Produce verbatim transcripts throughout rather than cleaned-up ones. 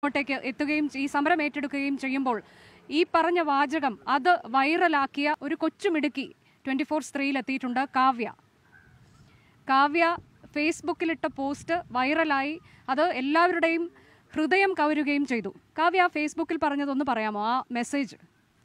ോട്ടേക്ക് എത്തുകയും ഈ സമരം ഏറ്റെടുക്കുകയും ചെയ്യുമ്പോൾ ഈ പറഞ്ഞ വാചകം അത് വൈറലാക്കിയ ഒരു കൊച്ചുമിടുക്കി ട്വന്റി ഫോർ സ്ത്രീയിൽ എത്തിയിട്ടുണ്ട്. കാവ്യ കാവ്യ ഫേസ്ബുക്കിലിട്ട പോസ്റ്റ് വൈറലായി, അത് എല്ലാവരുടെയും ഹൃദയം കവരുകയും ചെയ്തു. കാവ്യ ഫേസ്ബുക്കിൽ പറഞ്ഞതൊന്ന് പറയാമോ, ആ മെസ്സേജ്?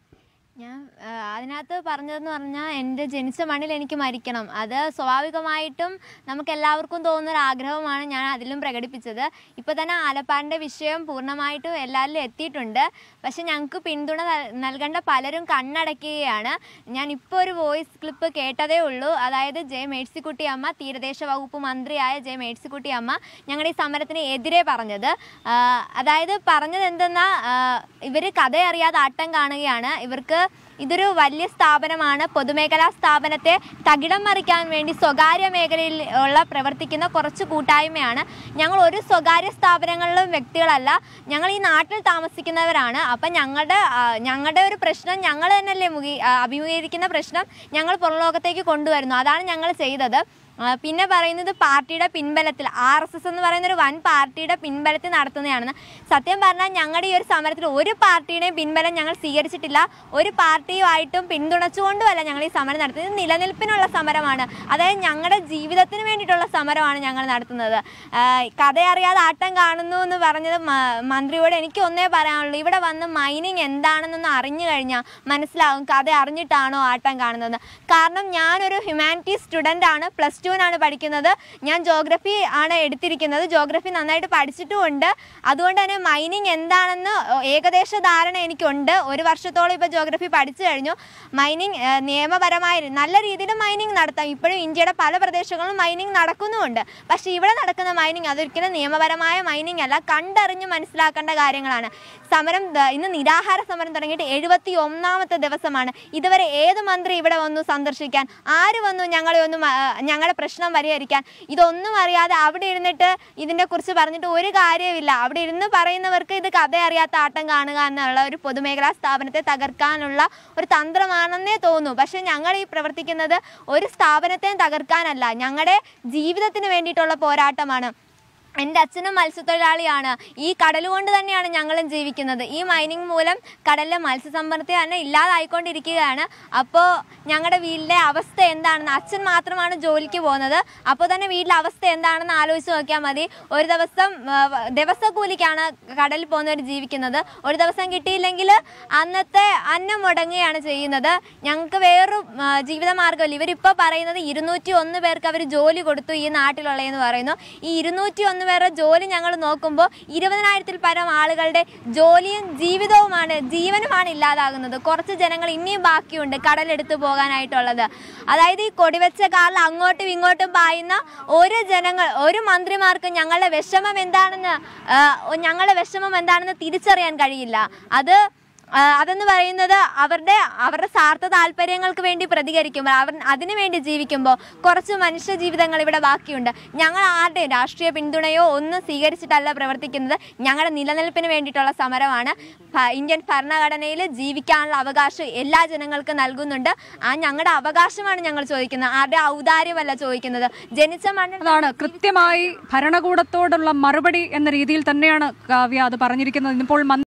ഞാൻ അതിനകത്ത് പറഞ്ഞതെന്ന് പറഞ്ഞാൽ, എൻ്റെ ജനിച്ച മണ്ണിൽ എനിക്ക് മരിക്കണം. അത് സ്വാഭാവികമായിട്ടും നമുക്ക് എല്ലാവർക്കും തോന്നുന്നൊരു ആഗ്രഹമാണ് ഞാൻ അതിലും പ്രകടിപ്പിച്ചത്. ഇപ്പോൾ തന്നെ ആലപ്പാടിൻ്റെ വിഷയം പൂർണ്ണമായിട്ടും എല്ലാവരിലും എത്തിയിട്ടുണ്ട്. പക്ഷെ ഞങ്ങൾക്ക് പിന്തുണ നൽകേണ്ട പലരും കണ്ണടയ്ക്കുകയാണ്. ഞാൻ ഇപ്പോൾ ഒരു വോയിസ് ക്ലിപ്പ് കേട്ടതേ ഉള്ളൂ. അതായത് ജെ മേഴ്സിക്കുട്ടി അമ്മ, തീരദേശ വകുപ്പ് മന്ത്രിയായ ജെ മേഴ്സിക്കുട്ടി അമ്മ ഞങ്ങളുടെ ഈ സമരത്തിന് എതിരെ പറഞ്ഞത്. അതായത് പറഞ്ഞത് എന്തെന്നാൽ, ഇവർ കഥയറിയാതെ ആട്ടം കാണുകയാണ്. ഇവർക്ക് ഇതൊരു വലിയ സ്ഥാപനമാണ്. പൊതുമേഖലാ സ്ഥാപനത്തെ തകിടം മറിക്കാൻ വേണ്ടി സ്വകാര്യ മേഖലയിൽ ഉള്ള പ്രവർത്തിക്കുന്ന കുറച്ച് കൂട്ടായ്മയാണ്. ഞങ്ങൾ ഒരു സ്വകാര്യ സ്ഥാപനങ്ങളിലും വ്യക്തികളല്ല, ഞങ്ങൾ ഈ നാട്ടിൽ താമസിക്കുന്നവരാണ്. അപ്പം ഞങ്ങളുടെ ഞങ്ങളുടെ ഒരു പ്രശ്നം ഞങ്ങൾ തന്നെയല്ലേ മുഖി അഭിമുഖീകരിക്കുന്ന പ്രശ്നം ഞങ്ങൾ പുറം ലോകത്തേക്ക് കൊണ്ടുവരുന്നു. അതാണ് ഞങ്ങൾ ചെയ്തത്. പിന്നെ പറയുന്നത് പാർട്ടിയുടെ പിൻബലത്തിൽ, ആർ എസ് എസ് എന്ന് പറയുന്നൊരു വൻ പാർട്ടിയുടെ പിൻബലത്തിൽ നടത്തുന്നതാണെന്ന്. സത്യം പറഞ്ഞാൽ ഞങ്ങളുടെ ഈ ഒരു സമരത്തിൽ ഒരു പാർട്ടിയുടെയും പിൻബലം ഞങ്ങൾ സ്വീകരിച്ചിട്ടില്ല. ഒരു പാർട്ടിയുമായിട്ടും പിന്തുണച്ചുകൊണ്ടുമല്ല ഞങ്ങൾ ഈ സമരം നടത്തുന്നത്. നിലനിൽപ്പിനുള്ള സമരമാണ്. അതായത് ഞങ്ങളുടെ ജീവിതത്തിന് വേണ്ടിയിട്ടുള്ള സമരമാണ് ഞങ്ങൾ നടത്തുന്നത്. കഥയറിയാതെ ആട്ടം കാണുന്നു എന്ന് പറഞ്ഞത് മന്ത്രിയോട് എനിക്ക് ഒന്നേ പറയാനുള്ളൂ, ഇവിടെ വന്ന് മൈനിങ് എന്താണെന്നൊന്ന് അറിഞ്ഞു കഴിഞ്ഞാൽ മനസ്സിലാവും കഥ അറിഞ്ഞിട്ടാണോ ആട്ടം കാണുന്നത്. കാരണം ഞാനൊരു ഹ്യൂമാനിറ്റീസ് സ്റ്റുഡൻ്റ് ആണ്, പ്ലസ് ാണ് പഠിക്കുന്നത്. ഞാൻ ജോഗ്രഫി ആണ് എടുത്തിരിക്കുന്നത്. ജോഗ്രഫി നന്നായിട്ട് പഠിച്ചിട്ടുമുണ്ട്. അതുകൊണ്ട് തന്നെ മൈനിങ് എന്താണെന്ന് ഏകദേശ ധാരണ എനിക്കുണ്ട്. ഒരു വർഷത്തോളം ഇപ്പോൾ ജോഗ്രഫി പഠിച്ചു കഴിഞ്ഞു. മൈനിങ് നിയമപരമായ നല്ല രീതിയിൽ മൈനിങ് നടത്താം. ഇപ്പോഴും ഇന്ത്യയുടെ പല പ്രദേശങ്ങളിലും മൈനിങ് നടക്കുന്നുമുണ്ട്. പക്ഷേ ഇവിടെ നടക്കുന്ന മൈനിങ് അതൊരിക്കലും നിയമപരമായ മൈനിങ് അല്ല. കണ്ടറിഞ്ഞ് മനസ്സിലാക്കേണ്ട കാര്യങ്ങളാണ്. സമരം ഇന്ന് നിരാഹാര സമരം തുടങ്ങിയിട്ട് എഴുപത്തി ഒന്നാമത്തെ ദിവസമാണ്. ഇതുവരെ ഏത് മന്ത്രി ഇവിടെ വന്നു സന്ദർശിക്കാൻ? ആര് വന്നു ഞങ്ങളെ ഒന്ന് ഞങ്ങളുടെ പ്രശ്നം പരിഹരിക്കാൻ? ഇതൊന്നും അറിയാതെ അവിടെ ഇരുന്നിട്ട് ഇതിനെ കുറിച്ച് പറഞ്ഞിട്ട് ഒരു കാര്യമില്ല. അവിടെ ഇരുന്ന് പറയുന്നവർക്ക് ഇത് കഥ അറിയാത്ത ആട്ടം കാണുക എന്നുള്ള ഒരു പൊതുമേഖലാ സ്ഥാപനത്തെ തകർക്കാനുള്ള ഒരു തന്ത്രമാണെന്നേ തോന്നൂ. പക്ഷെ ഞങ്ങൾ ഈ പ്രവർത്തിക്കുന്നത് ഒരു സ്ഥാപനത്തെയും തകർക്കാനല്ല, ഞങ്ങളുടെ ജീവിതത്തിന് വേണ്ടിയിട്ടുള്ള പോരാട്ടമാണ്. എൻ്റെ അച്ഛനും മത്സ്യത്തൊഴിലാളിയാണ്. ഈ കടൽ കൊണ്ട് തന്നെയാണ് ഞങ്ങളും ജീവിക്കുന്നത്. ഈ മൈനിങ് മൂലം കടലിലെ മത്സ്യസമ്പത്ത് തന്നെ ഇല്ലാതായിക്കൊണ്ടിരിക്കുകയാണ്. അപ്പോൾ ഞങ്ങളുടെ വീട്ടിലെ അവസ്ഥ എന്താണെന്ന്, അച്ഛൻ മാത്രമാണ് ജോലിക്ക് പോകുന്നത്. അപ്പോൾ തന്നെ വീട്ടിലെ അവസ്ഥ എന്താണെന്ന് ആലോചിച്ച് നോക്കിയാൽ മതി. ഒരു ദിവസം ദിവസക്കൂലിക്കാണ് കടലിൽ പോകുന്നവർ ജീവിക്കുന്നത്. ഒരു ദിവസം കിട്ടിയില്ലെങ്കിൽ അന്നത്തെ അന്നം മുടങ്ങുകയാണ് ചെയ്യുന്നത്. ഞങ്ങൾക്ക് വേറൊരു ജീവിതമാർഗ്ഗമില്ല. ഇവരിപ്പോൾ പറയുന്നത് ഇരുന്നൂറ്റി ഒന്ന് പേർക്ക് അവർ ജോലി കൊടുത്തു ഈ നാട്ടിലുള്ളതെന്ന് പറയുന്നു. ഈ ഇരുന്നൂറ്റി ഒന്ന് വേറെ ജോലി ഞങ്ങൾ നോക്കുമ്പോൾ ഇരുപതിനായിരത്തിൽ പരം ആളുകളുടെ ജോലിയും ജീവിതവുമാണ്, ജീവനുമാണ് ഇല്ലാതാകുന്നത്. കുറച്ച് ജനങ്ങൾ ഇനിയും ബാക്കിയുണ്ട് കടലെടുത്ത് പോകാനായിട്ടുള്ളത്. അതായത് ഈ കൊടിവെച്ച കാറിൽ അങ്ങോട്ടും ഇങ്ങോട്ടും പായുന്ന ഒരു ജനങ്ങൾ ഒരു മന്ത്രിമാർക്കും ഞങ്ങളുടെ വിഷമം എന്താണെന്ന് ഞങ്ങളുടെ വിഷമം എന്താണെന്ന് തിരിച്ചറിയാൻ കഴിയില്ല. അത് അതെന്ന് പറയുന്നത് അവരുടെ അവരുടെ സ്വാർത്ഥ താല്പര്യങ്ങൾക്ക് വേണ്ടി പ്രതികരിക്കുമ്പോൾ, അവർ അതിനു വേണ്ടി ജീവിക്കുമ്പോൾ കുറച്ച് മനുഷ്യ ജീവിതങ്ങൾ ഇവിടെ ബാക്കിയുണ്ട്. ഞങ്ങൾ ആരുടെയും രാഷ്ട്രീയ പിന്തുണയോ ഒന്നും സ്വീകരിച്ചിട്ടല്ല പ്രവർത്തിക്കുന്നത്. ഞങ്ങളുടെ നിലനിൽപ്പിന് വേണ്ടിയിട്ടുള്ള സമരമാണ്. ഇന്ത്യൻ ഭരണഘടനയിൽ ജീവിക്കാനുള്ള അവകാശം എല്ലാ ജനങ്ങൾക്കും നൽകുന്നുണ്ട്. ആ ഞങ്ങളുടെ അവകാശമാണ് ഞങ്ങൾ ചോദിക്കുന്നത്, ആരുടെ ഔദാര്യമല്ല ചോദിക്കുന്നത്. ജനിച്ച മണ്ണിലാണ് കൃത്യമായി ഭരണകൂടത്തോടുള്ള മറുപടി എന്ന രീതിയിൽ തന്നെയാണ് കാവ്യ അത് പറഞ്ഞിരിക്കുന്നത്. ഇപ്പോൾ